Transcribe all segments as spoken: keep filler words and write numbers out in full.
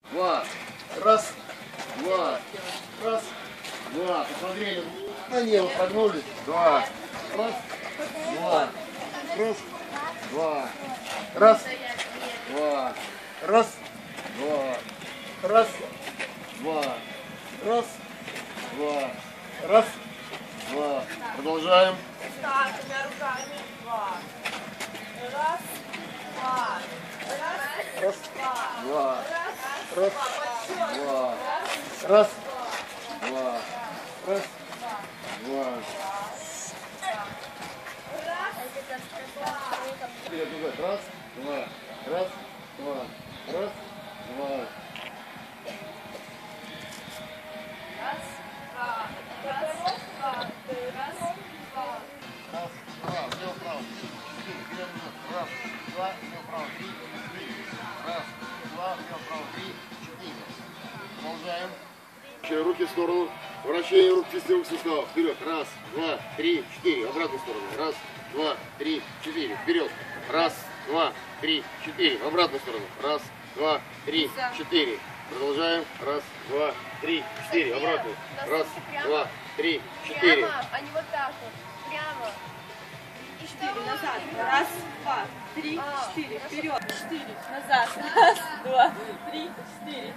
два. Раз, два. Раз, два. Посмотрели. На небо прогнулись. Два. Раз, два. Раз, два. Раз, два. Раз, два. Раз, два. Раз, два. Раз, два. Продолжаем. Так, двумя руками. Два. Раз, два. Раз, два. Раз, два. Раз, два. Раз, два. Вперед, назад. Раз, два. Раз, два. Раз, два. Раз, два. Раз, два. Раз, два. Раз, два. Влево, вправо. Четыре. Вперед, назад. Раз, два. Влево, вправо. Три, четыре. Раз, два. Влево, вправо. Три, четыре. Продолжаем. Руки в сторону. Вращение рук кистевых суставов. Вперед. Раз, два, три, четыре. В обратную сторону. Раз, два, три, четыре. Вперед. Раз, два, три, четыре. В обратную сторону. Раз, два, три, четыре. Продолжаем. Раз, два, три, четыре. В обратную. Раз, два, три, четыре. Прямо, а не вот так вот. Прямо. И четыре назад. Раз, два, три, четыре. Вперед. Четыре. Назад. Раз, два, три, четыре.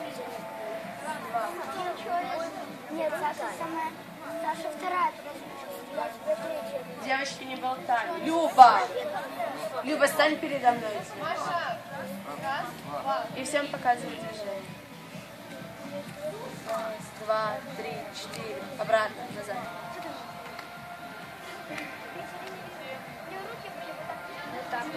Нет, Саша самая, Саша вторая, я тебе третья. Девочки, не болтай. Люба! Люба, стань передо мной. И всем показывай движение. Раз, два, три, четыре. Обратно, назад. Вот так.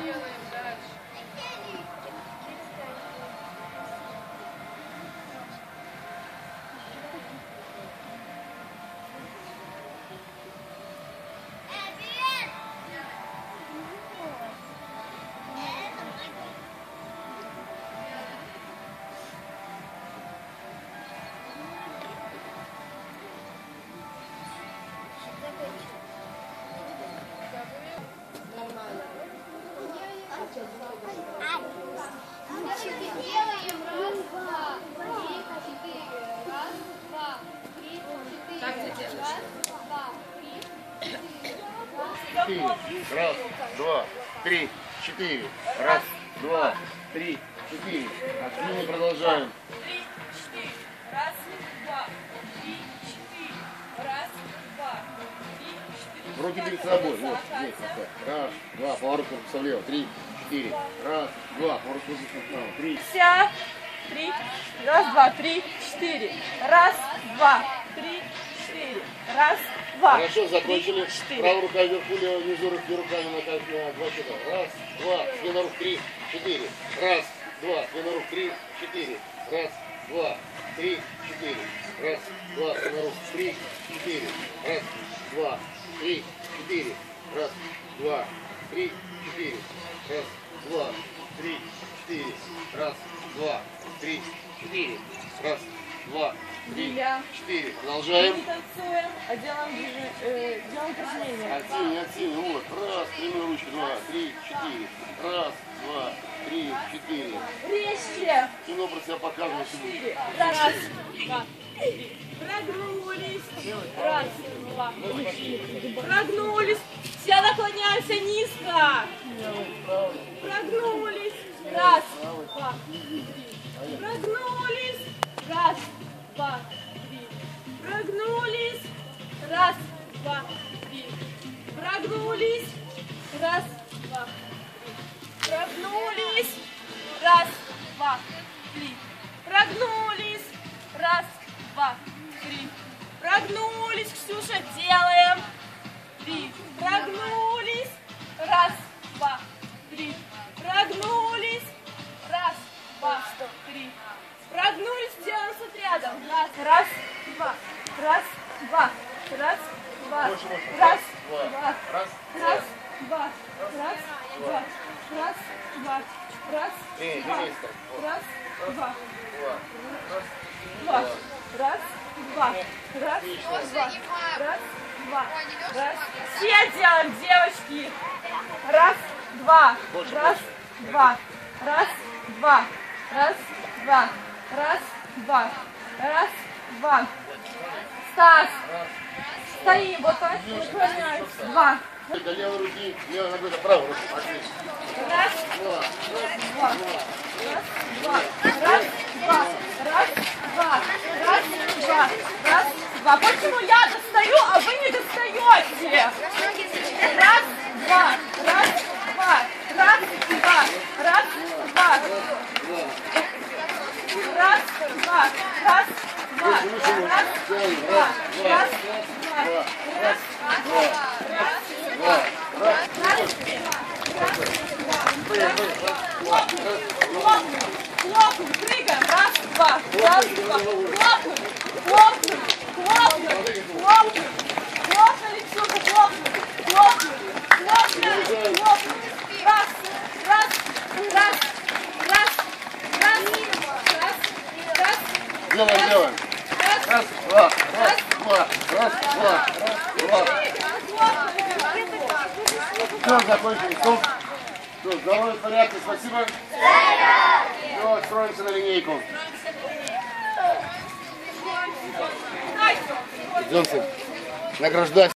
Раз, два, три, четыре. Раз, два, три, четыре. Активно продолжаем. Три, четыре. Раз, два, три, четыре. Раз, два, три, четыре. Руки перед собой. Вот, здесь. Вот так. Раз, два. Поворот корпуса влево. Три, четыре. Раз, два. Поворот корпуса вправо. Три. Вся. Три. Раз, два, три, четыре. Раз, два, три, четыре. Раз, два. Хорошо, закончили. Три, четыре. Правая рука вверху, левая внизу, руки руками на, на два счета. Раз, два, смена рук, три, четыре. Раз, два, смена рук, три, четыре. Раз, два, три, четыре. Раз, два, смена рук, три, четыре. Раз, два, три, четыре. Раз, два, три, четыре. Раз, два, три, четыре. Раз, два, три, четыре. Раз, два, три, Диля. четыре. Продолжаем. Не танцуем, а делаем, движи- э, делаем упражнения. Активнее, активнее. Вот. Раз, прямые ручки. Два, три, четыре. Раз, два, три, четыре. Резче. Кино про себя показывает. Четыре. Раз, два, три. Прогнулись. Раз, два, три. Прогнулись. Все наклоняемся низко. Прогнулись. Раз, два, три. Прогнулись. Раз, два, три. Прогнулись. Раз, два, три. Прогнулись. Раз, два, три. Прогнулись. Раз, два, три. Прогнулись. Раз, два, три. Прогнулись. Ксюша, делаем. Три. Прогнулись. Раз, два, три. Прогнулись. Раз, два, три. Прогнулись, делаем с отрядом. Раз, раз, два. Раз, два. Раз, два. Раз, два. Раз, Раз, два. Раз, два. Раз, два. Раз, Эй, два. двигайся. Раз, два. Два. Раз, Два. Раз, два. Раз, Отлично. два. Раз, два. Раз. Все делаем, девочки. Раз, два. Больше, Раз, больше. два. Раз, два. Раз, два. Раз, два. Раз, два. Стас. Стоим. Вот так. Наклоняемся. Два. До левой руки, левой ногой до правой руки. Пошли. Раз, Два. два. Раз, два. Раз, два. Раз, два. Раз, два. Раз, два. Почему я достаю, а вы не достаете? Раз, два. Раз, два. Раз, два. Раз, два. Раз, два. Раз, два. Раз, два. Раз, два. Раз, два. Хлопнуть, прыгаем, раз, два, раз, два, хлопнуть, хлопнуть, хлопнуть, хлопнуть, хлопнули, Ксюха, хлопнуть, хлопнуть, хлопнуть, хлопнуть, раз, раз, раз, раз, раз, раз, раз, Делаем, делаем. Раз, два, раз, два, раз, два, раз, два. Все, закончили. Стоп. Все, здоровье, в порядке, спасибо. Все, строимся на линейку. Идемте награждать.